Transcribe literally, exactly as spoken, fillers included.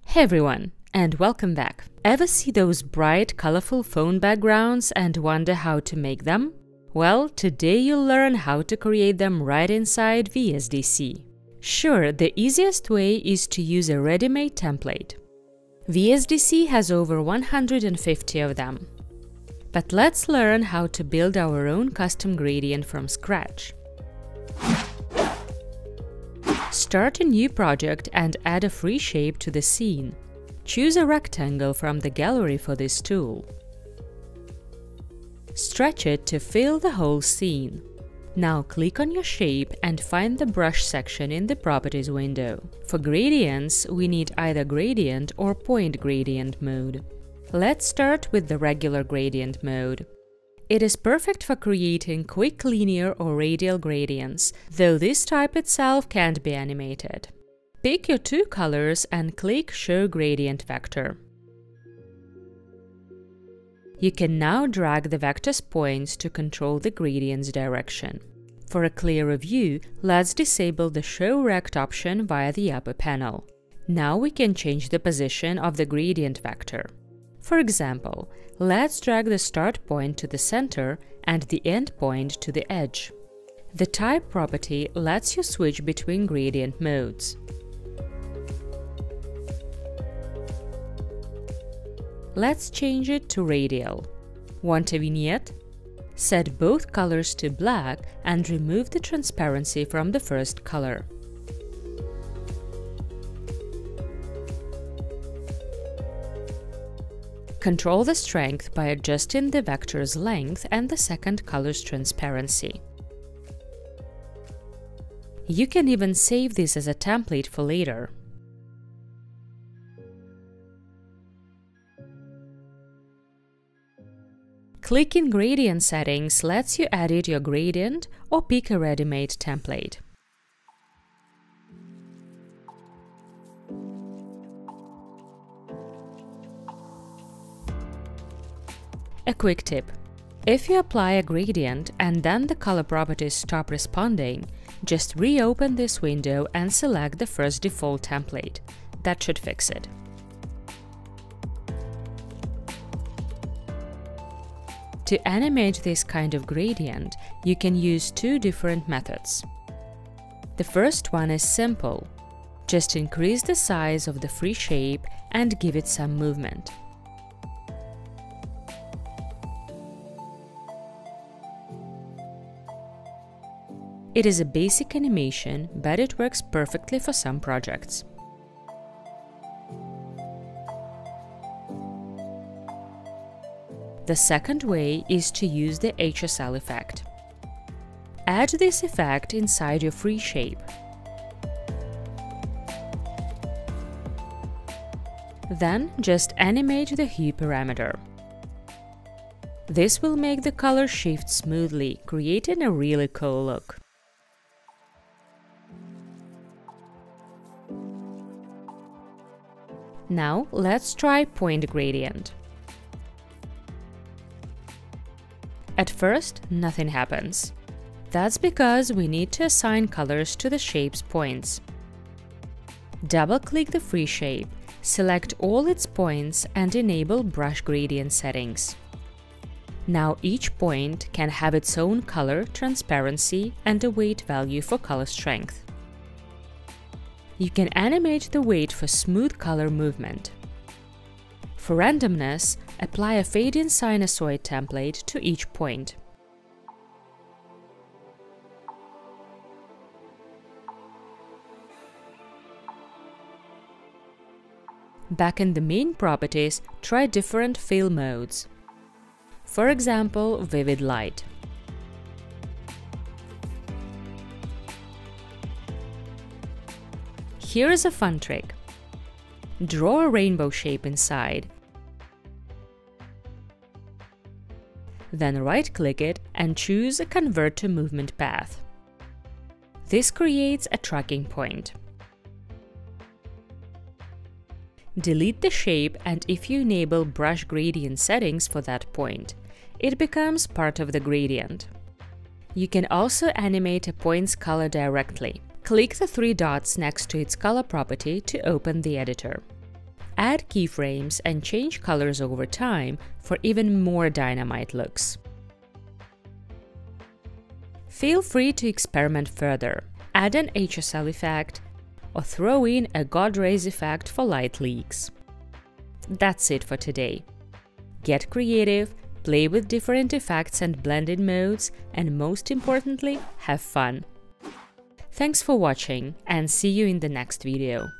Hey everyone, and welcome back. Ever see those bright, colorful phone backgrounds and wonder how to make them? Well, today you'll learn how to create them right inside V S D C. Sure, the easiest way is to use a ready-made template. V S D C has over one hundred fifty of them. But let's learn how to build our own custom gradient from scratch. Start a new project and add a free shape to the scene. Choose a rectangle from the gallery for this tool. Stretch it to fill the whole scene. Now click on your shape and find the brush section in the Properties window. For gradients, we need either gradient or point gradient mode. Let's start with the regular gradient mode. It is perfect for creating quick linear or radial gradients, though this type itself can't be animated. Pick your two colors and click Show Gradient Vector. You can now drag the vector's points to control the gradient's direction. For a clearer view, let's disable the Show Rect option via the upper panel. Now we can change the position of the gradient vector. For example, let's drag the start point to the center and the end point to the edge. The Type property lets you switch between gradient modes. Let's change it to radial. Want a vignette? Set both colors to black and remove the transparency from the first color. Control the strength by adjusting the vector's length and the second color's transparency. You can even save this as a template for later. Clicking Gradient Settings lets you edit your gradient or pick a ready-made template. A quick tip: if you apply a gradient and then the color properties stop responding, just reopen this window and select the first default template. That should fix it. To animate this kind of gradient, you can use two different methods. The first one is simple. Just increase the size of the free shape and give it some movement. It is a basic animation, but it works perfectly for some projects. The second way is to use the H S L effect. Add this effect inside your free shape. Then just animate the hue parameter. This will make the color shift smoothly, creating a really cool look. Now let's try point gradient. At first, nothing happens. That's because we need to assign colors to the shape's points. Double-click the free shape, select all its points and enable brush gradient settings. Now each point can have its own color, transparency and a weight value for color strength. You can animate the weight for smooth color movement. For randomness, apply a fade-in sinusoid template to each point. Back in the main properties, try different fill modes. For example, vivid light. Here is a fun trick. Draw a rainbow shape inside. Then right-click it and choose Convert to Movement Path. This creates a tracking point. Delete the shape, and if you enable brush gradient settings for that point, it becomes part of the gradient. You can also animate a point's color directly. Click the three dots next to its color property to open the editor. Add keyframes and change colors over time for even more dynamite looks. Feel free to experiment further. Add an H S L effect or throw in a God rays effect for light leaks. That's it for today. Get creative, play with different effects and blending modes, and most importantly, have fun. Thanks for watching, and see you in the next video.